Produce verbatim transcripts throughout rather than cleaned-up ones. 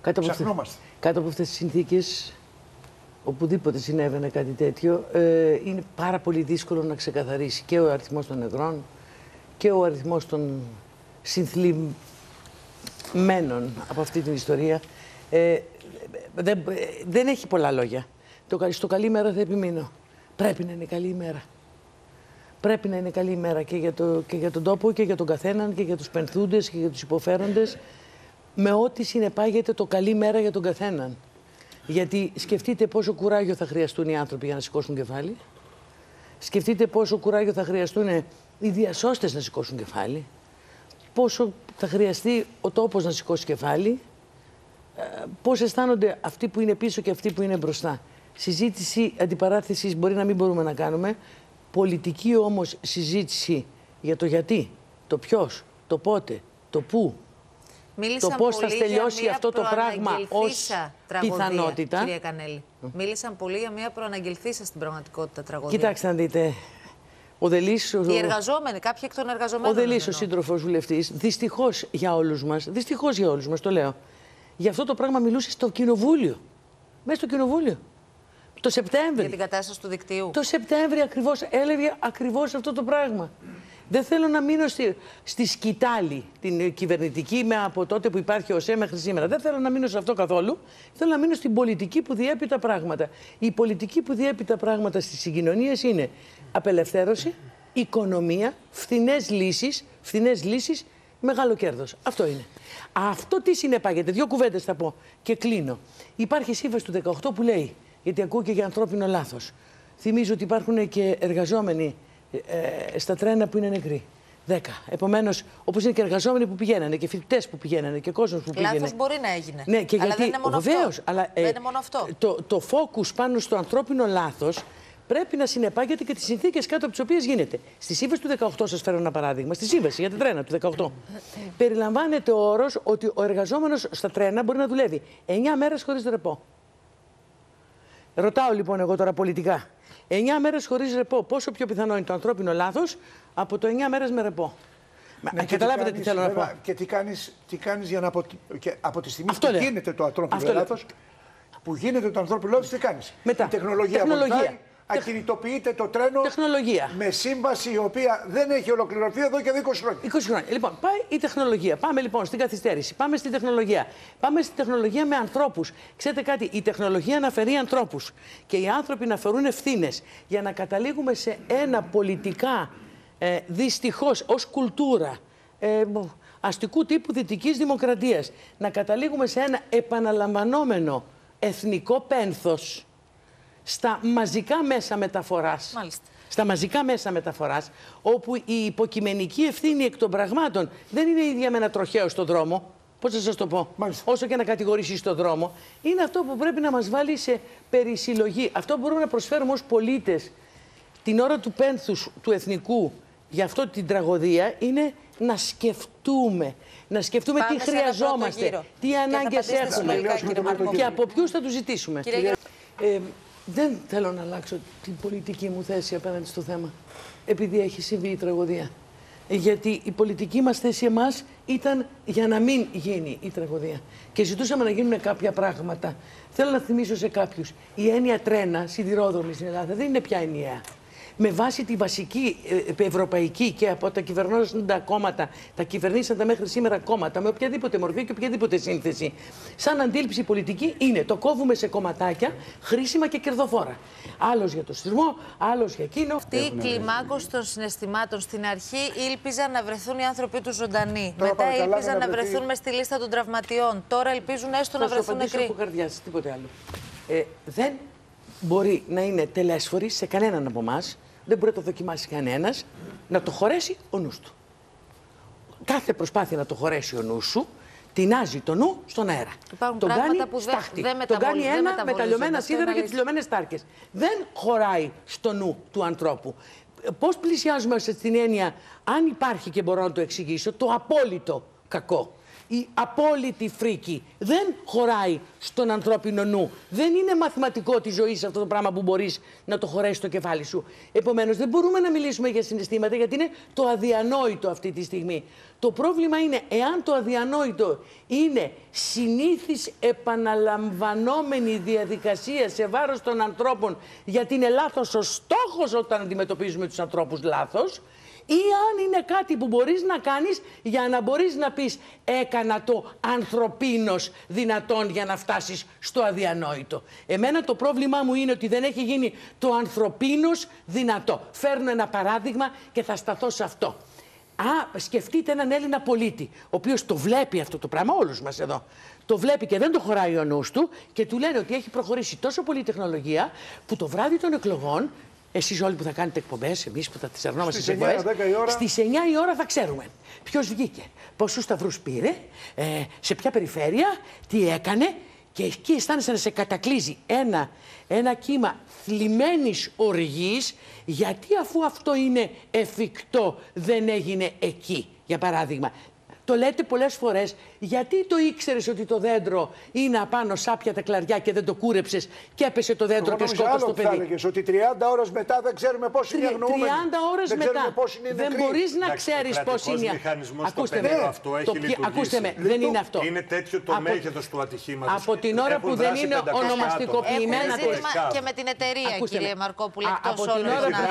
Κάτω από, αυτές, κάτω από αυτές τις συνθήκες, οπουδήποτε συνέβαινε κάτι τέτοιο, ε, είναι πάρα πολύ δύσκολο να ξεκαθαρίσει και ο αριθμός των νεκρών και ο αριθμός των συνθλιμμένων από αυτή την ιστορία. Ε, δεν, δεν έχει πολλά λόγια. Το, στο καλή μέρα θα επιμείνω. Πρέπει να είναι καλή ημέρα. Πρέπει να είναι καλή ημέρα και για, το, και για τον τόπο και για τον καθέναν και για τους πενθούντες και για τους υποφέροντες, με ό,τι συνεπάγεται το καλή μέρα για τον καθέναν. Γιατί σκεφτείτε πόσο κουράγιο θα χρειαστούν οι άνθρωποι για να σηκώσουν κεφάλι. Σκεφτείτε πόσο κουράγιο θα χρειαστούν οι διασώστες να σηκώσουν κεφάλι. Πόσο θα χρειαστεί ο τόπος να σηκώσει κεφάλι. Πώς αισθάνονται αυτοί που είναι πίσω και αυτοί που είναι μπροστά. Συζήτηση αντιπαράθεσης μπορεί να μην μπορούμε να κάνουμε. Πολιτική όμως συζήτηση για το γιατί, το ποιος, το πότε, το πού, Μίλησαν το πώς θα τελειώσει αυτό το πράγμα ως τραγωδία, πιθανότητα. Κυρία Κανέλη, mm. μίλησαν πολύ για μια προαναγγελθήσα στην πραγματικότητα τραγωδία. Κοιτάξτε να δείτε. Ο Δελής, οι εργαζόμενοι, κάποιοι εκ των εργαζομένων. Ο Δελής, ο σύντροφος βουλευτής, δυστυχώς για όλους μας, δυστυχώς για όλους μας, το λέω, για αυτό το πράγμα μιλούσε στο κοινοβούλιο. Μέσα στο κοινοβούλιο. Το Σεπτέμβρη. Για την κατάσταση του δικτύου. Το Σεπτέμβρη ακριβώς έλεγε ακριβώς αυτό το πράγμα. Δεν θέλω να μείνω στη, στη σκητάλη την κυβερνητική με από τότε που υπάρχει ο ΣΕ μέχρι σήμερα. Δεν θέλω να μείνω σε αυτό καθόλου. Θέλω να μείνω στην πολιτική που διέπει τα πράγματα. Η πολιτική που διέπει τα πράγματα στις συγκοινωνίες είναι απελευθέρωση, οικονομία, φθηνές λύσεις, φθηνές λύσεις, μεγάλο κέρδος. Αυτό είναι. Αυτό τι συνεπάγεται. Δύο κουβέντες θα πω και κλείνω. Υπάρχει η σύμβαση του δεκαοκτώ που λέει, γιατί ακούω και για ανθρώπινο λάθος. Θυμίζω ότι υπάρχουν και εργαζόμενοι ε, στα τρένα που είναι νεκροί. Δέκα. Επομένως, όπως είναι και εργαζόμενοι που πηγαίνανε και φοιτητές που πηγαίνανε και κόσμος που πήγαινε. Λάθος μπορεί να έγινε. Ναι, και αλλά γιατί, δεν είναι μόνο βεβαίως, αυτό. Αλλά, ε, δεν είναι μόνο αυτό. Το, το focus πάνω στο ανθρώπινο λάθος πρέπει να συνεπάγεται και τις συνθήκες κάτω από τις οποίες γίνεται. Στη σύμβαση του δεκαοκτώ, σας φέρω ένα παράδειγμα. Στη σύμβαση για τα τρένα του δεκαοκτώ. Περιλαμβάνεται ο όρος ότι ο εργαζόμενος στα τρένα μπορεί να δουλεύει εννιά μέρες χωρίς ρεπό. Ρωτάω λοιπόν εγώ τώρα πολιτικά. εννιά μέρες χωρίς ρεπό. Πόσο πιο πιθανό είναι το ανθρώπινο λάθος από το εννιά μέρες με ρεπό. Ναι, και καταλάβετε τι, τι θέλω βέβαια, να πω. Και τι κάνεις, τι κάνεις για να απο... και από τη στιγμή Αυτό που λέω. γίνεται το ανθρώπινο λάθος, που γίνεται το ανθρώπινο λάθος, τι κάνεις. Μετά. Η τεχνολογία, τεχνολογία. βοηθάει, ακινητοποιείται το τρένο τεχνολογία. με σύμβαση η οποία δεν έχει ολοκληρωθεί εδώ και είκοσι χρόνια. είκοσι χρόνια. Λοιπόν, πάει η τεχνολογία. Πάμε λοιπόν στην καθυστέρηση. Πάμε στην τεχνολογία. Πάμε στην τεχνολογία με ανθρώπους. Ξέρετε κάτι, η τεχνολογία αναφερεί ανθρώπους. Και οι άνθρωποι να φερούν ευθύνες. Για να καταλήγουμε σε ένα πολιτικά, ε, δυστυχώς, ως κουλτούρα ε, αστικού τύπου δυτικής δημοκρατίας, να καταλήγουμε σε ένα επαναλαμβανόμενο εθνικό πένθος στα μαζικά μέσα μεταφοράς. Μάλιστα. Στα μαζικά μέσα μεταφοράς, όπου η υποκειμενική ευθύνη εκ των πραγμάτων δεν είναι ίδια με ένα τροχαίο στον δρόμο. Πώς θα σας το πω, Μάλιστα. όσο και να κατηγορήσεις στον δρόμο, είναι αυτό που πρέπει να μας βάλει σε περισυλλογή. Αυτό που μπορούμε να προσφέρουμε ως πολίτες την ώρα του πένθους του εθνικού για αυτό την τραγωδία είναι να σκεφτούμε. Να σκεφτούμε Πάμε τι χρειαζόμαστε, τι ανάγκες έχουμε και από ποιους θα τους ζητήσουμε. Ε, δεν θέλω να αλλάξω την πολιτική μου θέση απέναντι στο θέμα, επειδή έχει συμβεί η τραγωδία. Γιατί η πολιτική μας θέση εμάς ήταν για να μην γίνει η τραγωδία. Και ζητούσαμε να γίνουν κάποια πράγματα. Θέλω να θυμίσω σε κάποιους, η έννοια τρένα, σιδηρόδρομοι στην Ελλάδα δεν είναι πια ενιαία. Με βάση τη βασική ε, ευρωπαϊκή και από τα κυβερνώντα κόμματα, τα κυβερνήσαντα μέχρι σήμερα κόμματα, με οποιαδήποτε μορφή και οποιαδήποτε σύνθεση, σαν αντίληψη πολιτική είναι το κόβουμε σε κομματάκια χρήσιμα και κερδοφόρα. Άλλος για το σεισμό, άλλος για εκείνο. Αυτή η κλιμάκωση των συναισθημάτων στην αρχή ήλπιζαν να βρεθούν οι άνθρωποι του ζωντανοί. Τώρα Μετά ήλπιζαν να, να βρεθεί... βρεθούν με στη λίστα των τραυματιών. Τώρα ελπίζουν έστω να βρεθούν νεκροί. Από καρδιάς, τίποτε άλλο. Ε, δεν μπορεί να είναι τελέσφορη σε κανέναν από εμάς. Δεν μπορεί να το δοκιμάσει κανένας, να το χωρέσει ο νους του. Κάθε προσπάθεια να το χωρέσει ο νους σου, τεινάζει το νου στον αέρα. Υπάρχουν τον πράγματα κάνει που στάχτη. δεν Τον κάνει ένα με τα λιωμένα σίδερα και τις τις λιωμένες τάρκες. Δεν χωράει στο νου του ανθρώπου. Πώς πλησιάζουμε στην έννοια, αν υπάρχει και μπορώ να το εξηγήσω, το απόλυτο κακό. η απόλυτη φρίκη. Δεν χωράει στον ανθρώπινο νου. Δεν είναι μαθηματικό τη ζωή αυτό το πράγμα που μπορείς να το χωρέσεις στο κεφάλι σου. Επομένως, δεν μπορούμε να μιλήσουμε για συναισθήματα, γιατί είναι το αδιανόητο αυτή τη στιγμή. Το πρόβλημα είναι εάν το αδιανόητο είναι συνήθις επαναλαμβανόμενη διαδικασία σε βάρος των ανθρώπων, γιατί είναι λάθος ο στόχος όταν αντιμετωπίζουμε τους ανθρώπους λάθος, ή αν είναι κάτι που μπορείς να κάνεις για να μπορείς να πεις έκανα το ανθρωπίνος δυνατόν για να φτάσεις στο αδιανόητο. Εμένα το πρόβλημά μου είναι ότι δεν έχει γίνει το ανθρωπίνος δυνατό. Φέρνω ένα παράδειγμα και θα σταθώ σε αυτό. Α, σκεφτείτε έναν Έλληνα πολίτη, ο οποίος το βλέπει αυτό το πράγμα, όλους μας εδώ. Το βλέπει και δεν το χωράει ο νους του και του λένε ότι έχει προχωρήσει τόσο πολύ η τεχνολογία που το βράδυ των εκλογών, εσείς όλοι που θα κάνετε εκπομπές, εμείς που θα τις αρνόμαστε στις εκπομπές, στις εννιά η ώρα θα ξέρουμε ποιος βγήκε, πόσους σταυρούς πήρε, ε, σε ποια περιφέρεια, τι έκανε, και εκεί αισθάνεσαι να σε κατακλείζει ένα, ένα κύμα θλιμμένης οργής, γιατί αφού αυτό είναι εφικτό δεν έγινε εκεί, για παράδειγμα. Το λέτε πολλές φορές, γιατί το ήξερες ότι το δέντρο είναι απάνω σάπια τα κλαριά και δεν το κούρεψες και έπεσε το δέντρο και σκότωσε το παιδί. Θα έλεγες ότι τριάντα ώρες μετά δεν ξέρουμε πώς είναι οι αγνοούμενοι. τριάντα ώρες δεν μετά είναι δεν μπορείς να ξέρεις πώς είναι. Ακούστε με, αυτό έχει λειτουργήσει. Ακούστε με, δεν είναι αυτό. Είναι τέτοιο το μέγεθος του ατυχήματος. Από την ώρα που δεν είναι ονομαστικοποιημένα. Και με την εταιρεία, κύριε Μαρκόπουλε, εκτός όλων.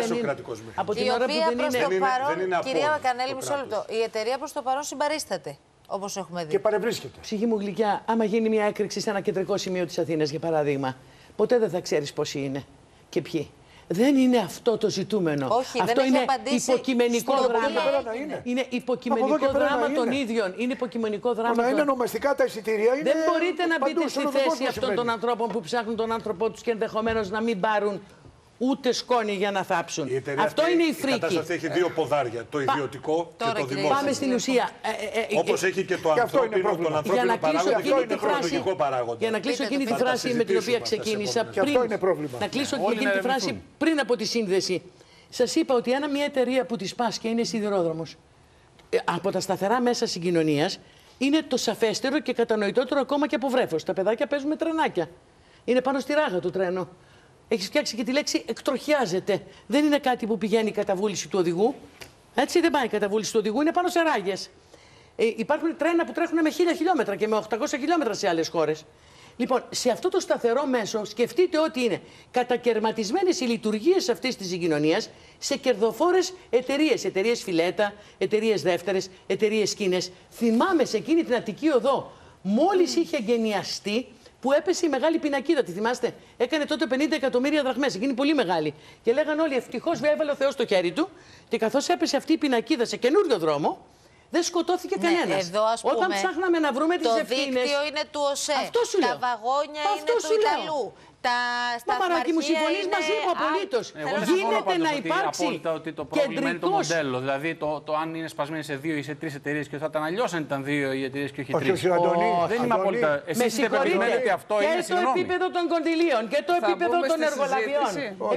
Από την ώρα που δεν είναι. Κυρία Μακανέλη, μισό λεπτό. Η εταιρεία προς το παρόν συμπαρίσταται, όπως έχουμε δει. Και παρευρίσκεται. Ψυχή μου γλυκιά, άμα γίνει μια έκρηξη σε ένα κεντρικό σημείο της Αθήνας, για παράδειγμα, ποτέ δεν θα ξέρεις πόσοι είναι και ποιοι. Δεν είναι αυτό το ζητούμενο. Όχι, αυτό δεν είναι έχει υποκειμενικό δράμα. Είναι. είναι υποκειμενικό δράμα των ίδιων. Είναι υποκειμενικό δράμα. Να είναι ονομαστικά τα εισιτήρια. Είναι δεν μπορείτε να παντού, μπείτε στη θέση αυτών των ανθρώπων που ψάχνουν τον άνθρωπό τους και ενδεχομένως να μην πάρουν ούτε σκόνη για να θάψουν. Αυτό αυτή, είναι η φρίκη. Η κατάσταση έχει δύο ποδάρια. Το ιδιωτικό Τώρα, και το δημόσιο. Πάμε στην ουσία. Ε, ε, ε, Όπως έχει και το ανθρώπινο, τον ανθρώπινο παράγοντα και τον οικολογικό παράγοντα. Για να κλείσω εκείνη τη φράση με την οποία ξεκίνησα πριν. Να κλείσω εκείνη τη φράση πριν από τη σύνδεση. Σας είπα ότι αν μια εταιρεία που τη πας και είναι σιδηρόδρομος, από τα σταθερά μέσα συγκοινωνίας, είναι το σαφέστερο και κατανοητότερο ακόμα και από βρέφος. Τα παιδάκια παίζουν με τρενάκια. Είναι πάνω στη ράγα του τρένου. Έχεις φτιάξει και τη λέξη εκτροχιάζεται. Δεν είναι κάτι που πηγαίνει η καταβούληση του οδηγού. Έτσι δεν πάει η καταβούληση του οδηγού, είναι πάνω σε ράγες. Ε, υπάρχουν τρένα που τρέχουν με χίλια χιλιόμετρα και με οκτακόσια χιλιόμετρα σε άλλες χώρες. Λοιπόν, σε αυτό το σταθερό μέσο, σκεφτείτε ότι είναι κατακαιρματισμένες οι λειτουργίες αυτής της συγκοινωνίας σε κερδοφόρες εταιρείες. Εταιρείες φιλέτα, εταιρείες δεύτερες, εταιρείες σκήνες. Θυμάμαι σε εκείνη την Αττική Οδό, μόλις είχε εγκαινιαστεί, που έπεσε η μεγάλη πινακίδα, τη θυμάστε. Έκανε τότε πενήντα εκατομμύρια δραχμές, εκείνη πολύ μεγάλη. Και λέγανε όλοι, ευτυχώς έβαλε ο Θεός το χέρι του. Και καθώς έπεσε αυτή η πινακίδα σε καινούριο δρόμο, δεν σκοτώθηκε ναι, κανένας. Εδώ, ας πούμε, όταν ψάχναμε να βρούμε τις ευθύνες. Το δίκτυο είναι του ΟΣΕ. Αυτό σου λέω. Τα βαγόνια αυτό είναι του Ιταλού. Τα Μαράκι μου, συμφωνείς είναι... μαζί μου απολύτως. Γίνεται να υπάρξει απόλυτα ότι το πρόβλημα είναι το μοντέλο. Δηλαδή το, το αν είναι σπασμένοι σε δύο ή σε τρεις εταιρείες και θα ήταν αλλιώς αν ήταν δύο οι εταιρείες και όχι τρεις. Όχι, Αντωνή. Δεν είμαι απόλυτα. Εσείς είστε πεπισμένοι ότι αυτό είναι, και το επίπεδο των κονδυλίων και το επίπεδο των εργολαβιών.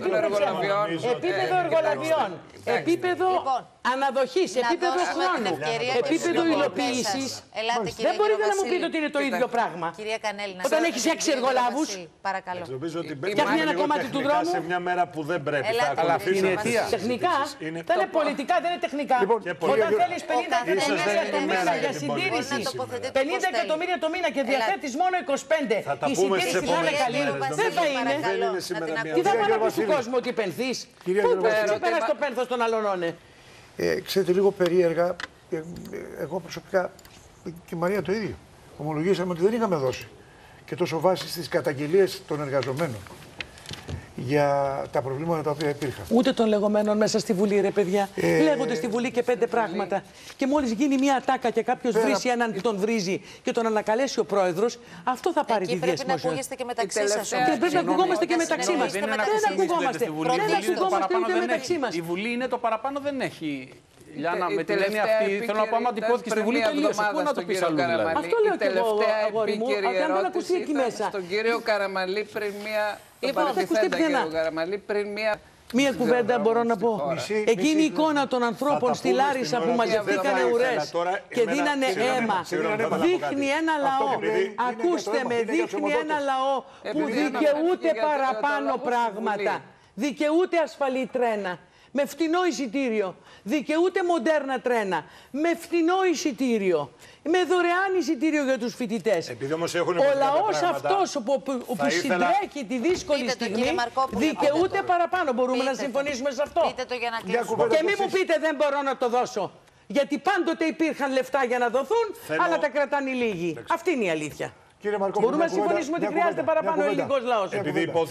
Επίπεδο εργολαβιών. Επίπεδο αναδοχής, επίπεδο χρόνου, επίπεδο υλοποίησης. Δεν μπορείτε να μου πείτε ότι είναι το ίδιο πράγμα. Όταν έχεις έξι εργολάβους, νομίζω ότι φτιάχνει ένα κομμάτι του δρόμου σε μια μέρα που δεν πρέπει. Αλλά αυτή είναι η αιτία. Τεχνικά, δεν είναι πολιτικά, δεν είναι τεχνικά. Όταν θέλεις πενήντα εκατομμύρια το μήνα για συντήρηση, πενήντα εκατομμύρια το μήνα και διαθέτεις μόνο είκοσι πέντε, η συντήρηση θα είναι καλή. Δεν θα είναι. Τι θα πάνε να πεις του κόσμου ότι πενθείς. Πώς ξεπεράς το πένθος των αλωνών. Ξέρετε, λίγο περίεργα, εγώ προσωπικά και η Μαρία το ίδιο. Ομολογήσαμε ότι δεν είχαμε δώσει και τόσο βάση στις καταγγελίες των εργαζομένων για τα προβλήματα τα οποία υπήρχαν. Ούτε των λεγόμενων μέσα στη Βουλή, ρε παιδιά. Ε... Λέγονται στη Βουλή και πέντε πράγματα. Και μόλις γίνει μια ατάκα και κάποιος Πέρα... βρίσει έναν που τον βρίζει και τον ανακαλέσει ο πρόεδρος, αυτό θα πάρει Εκεί τη διασμόση. Πρέπει να ακούγεστε και μεταξύ σας. Και πρέπει να ακουγόμαστε και μεταξύ μας. Δεν ακουγόμαστε. Δεν ακουγόμαστε ούτε μεταξύ μας. Η Βουλή είναι το παραπάνω, δεν έχει. Λιάννα, με την έννοια αυτή, θέλω να πω, άμα αντιπόθηκε στη Βουλή, τελείωσε. Πού να το πεις αλλού, δηλαδή. Αυτό λέω και εγώ, αγόρι μου, αν δεν ακουστεί εκεί μέσα. Στον κύριο Καραμανλή πριν μία... Λοιπόν, θα ακουστεί πουθενά. Καραμανλή πριν μία Μία κουβέντα μπορώ να πω. Μισή, Εκείνη η μισή, εικόνα των ανθρώπων στη Λάρισα που μαζευτήκανε ουρές και δίνανε αίμα, δείχνει ένα λαό. Ακούστε με, δείχνει ένα λαό που δικαιούται παραπάνω πράγματα. Δικαιούται ασφαλή τρένα. Με φτηνό εισιτήριο. Δικαιούται μοντέρνα τρένα. Με φτηνό εισιτήριο. Με δωρεάν εισιτήριο για τους φοιτητές. Ο λαός αυτός που, που, που συντρέχει τη δύσκολη πείτε στιγμή το, δικαιούται το. παραπάνω. Μπορούμε πείτε να συμφωνήσουμε το. σε αυτό. Πείτε το για να κλείσουμε. Και μην μου πείτε δεν μπορώ να το δώσω. Γιατί πάντοτε υπήρχαν λεφτά για να δοθούν, Θέλω... αλλά τα κρατάνε οι λίγοι. Αυτή είναι η αλήθεια. Κύριε Μαρκόπουλο, μπορούμε να συμφωνήσουμε ότι χρειάζεται παραπάνω ελληνικός λαός.